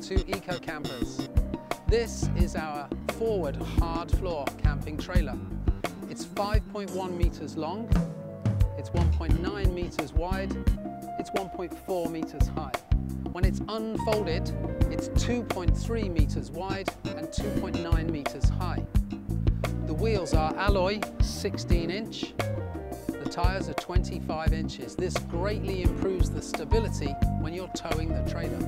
to Eco Campers. This is our forward hard floor camping trailer. It's 5.1 meters long, it's 1.9 meters wide, it's 1.4 meters high. When it's unfolded, it's 2.3 meters wide and 2.9 meters high. The wheels are alloy 16-inch. The tyres are 25 inches. This greatly improves the stability when you're towing the trailer.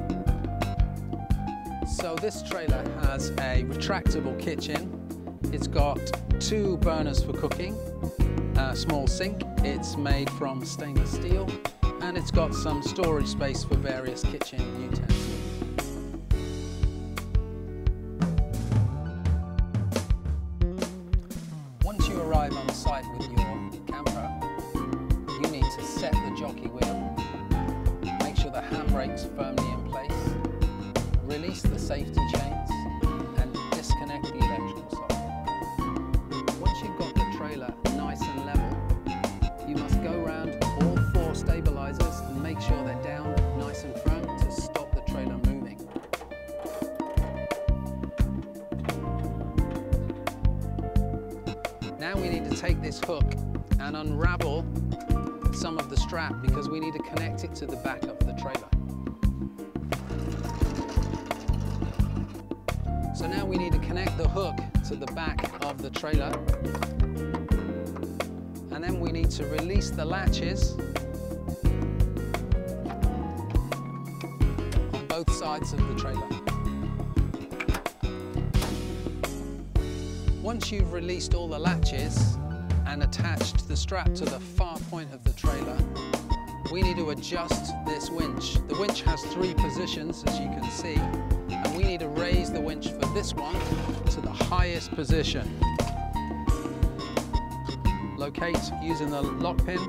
So this trailer has a retractable kitchen. It's got 2 burners for cooking, a small sink. It's made from stainless steel, and it's got some storage space for various kitchen utensils. Once you arrive on site with your camper, you need to set the jockey wheel, make sure the handbrake's firmly in place, release the safety chains and disconnect the electrical socket. Once you've got the trailer nice and level, you must go around all 4 stabilizers and make sure they're down nice and firm to stop the trailer moving. Now we need to take this hook and unravel some of the strap because we need to connect it to the back of the trailer. So now we need to connect the hook to the back of the trailer, and then we need to release the latches on both sides of the trailer. Once you've released all the latches and attached the strap to the far point of the trailer, we need to adjust this winch. The winch has 3 positions, as you can see, and we need to raise the winch for this one to the highest position. Locate using the lock pin,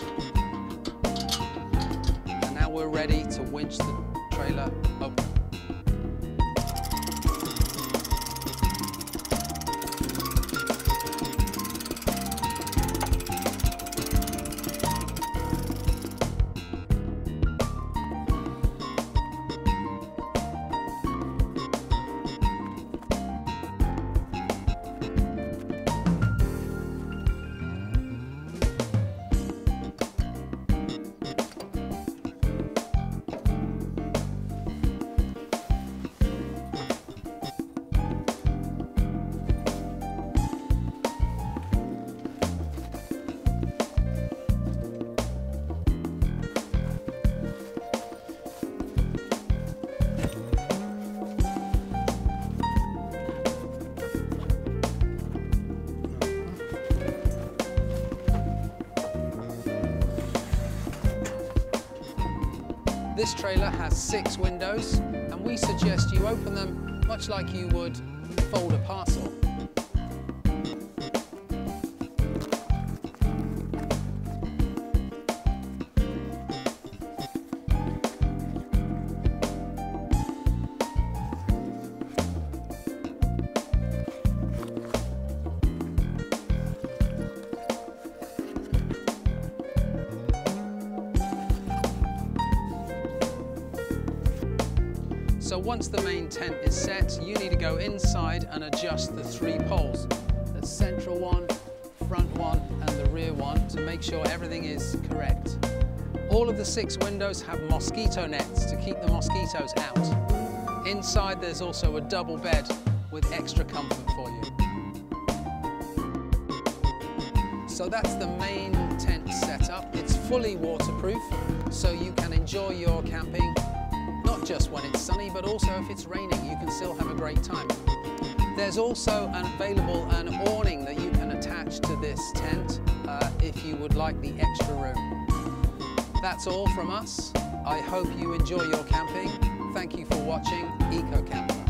and now we're ready to winch the trailer open. This trailer has 6 windows, and we suggest you open them much like you would fold a parcel. So once the main tent is set, you need to go inside and adjust the 3 poles. The central one, front one, and the rear one to make sure everything is correct. All of the 6 windows have mosquito nets to keep the mosquitoes out. Inside there's also a double bed with extra comfort for you. So that's the main tent setup. It's fully waterproof, so you can enjoy your camping not just when it's sunny, but also if it's raining, you can still have a great time. There's also available an awning that you can attach to this tent if you would like the extra room. That's all from us. I hope you enjoy your camping. Thank you for watching Eco Camper.